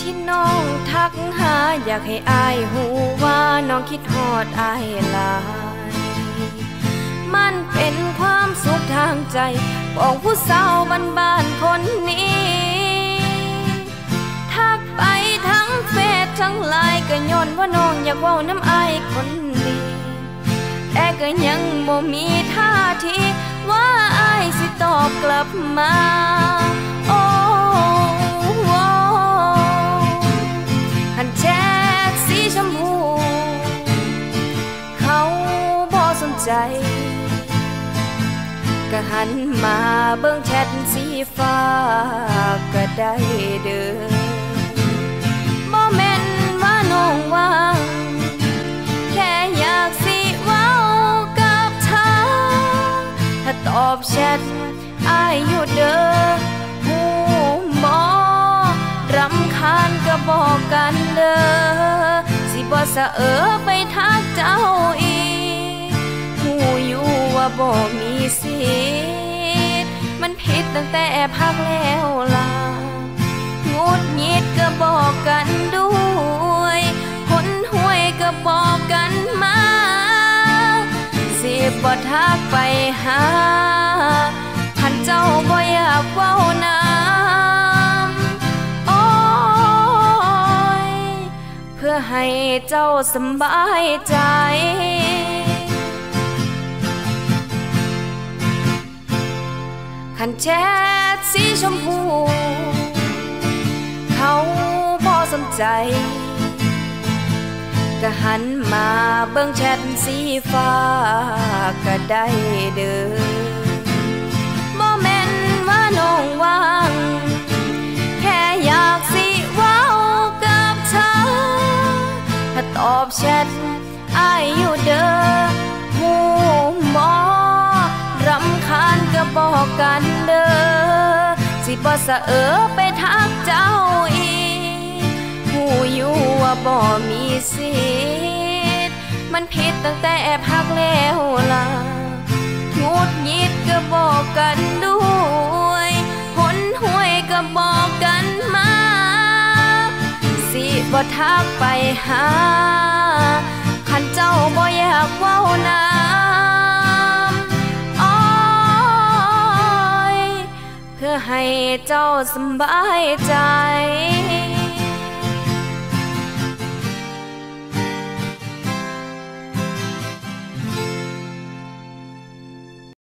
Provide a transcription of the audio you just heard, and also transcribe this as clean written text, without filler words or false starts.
ที่น้องทักหาอยากให้อายหูว่าน้องคิดฮอดอายหลายมันเป็นความสุขทางใจของผู้สาวบ้านๆคนนี้ทักไปทั้งเฟซทั้งไลน์ก็ย้อนว่าน้องอยากเว้าน้ำอายคนดีแต่ก็ยังบ่มีท่าทีว่าอายสิตอบกลับมาโอ้หันแชทสีชมพูเขาบ่สนใจก็หันมาเบิ่งแชทสีฟ้าก็ได้เด้อบ่แม่นว่าน้องว่างแค่อยากสิเว้ากับเธอถ้าตอบแชทอายอยู่เด้อหูบ่รำคาญก็บอกกันเด้อสิบ่สะไปทักเจ้าอีกหูอยู่ว่าบ่มีสิทธิ์มันผิดตั้งแต่พักแล้วล่ะงุดหงิดก็บอกกันด้วยหนห้วยก็บอกกันมาสิบ่ทักไปหาคันเจ้าบ่อยากเว้านำโอ้ยเพื่อให้เจ้าสบายใจคันแชทสีชมพูเขาบ่สนใจก็หันมาเบิ่งแชทสีฟ้าก็ได้เด้อบ่แม่นว่าน้องว่างแค่อยากสิเว้ากับเธอถ้าตอบแชทอายอยู่เด้อหูบ่รำคาญก็บอกกันเด้อสิบ่สะไปทักเจ้าอีกหูอยู่ว่าบ่มีสิทธิ์มันผิดตั้งแต่พักแล้วล่ะงุดหงิดก็บอกกันด้วยหนห้วยก็บอกกันมาสิบ่ทักไปหาคันเจ้าบ่อยากเว้านำอ้อยเพื่อให้เจ้าสบายใจ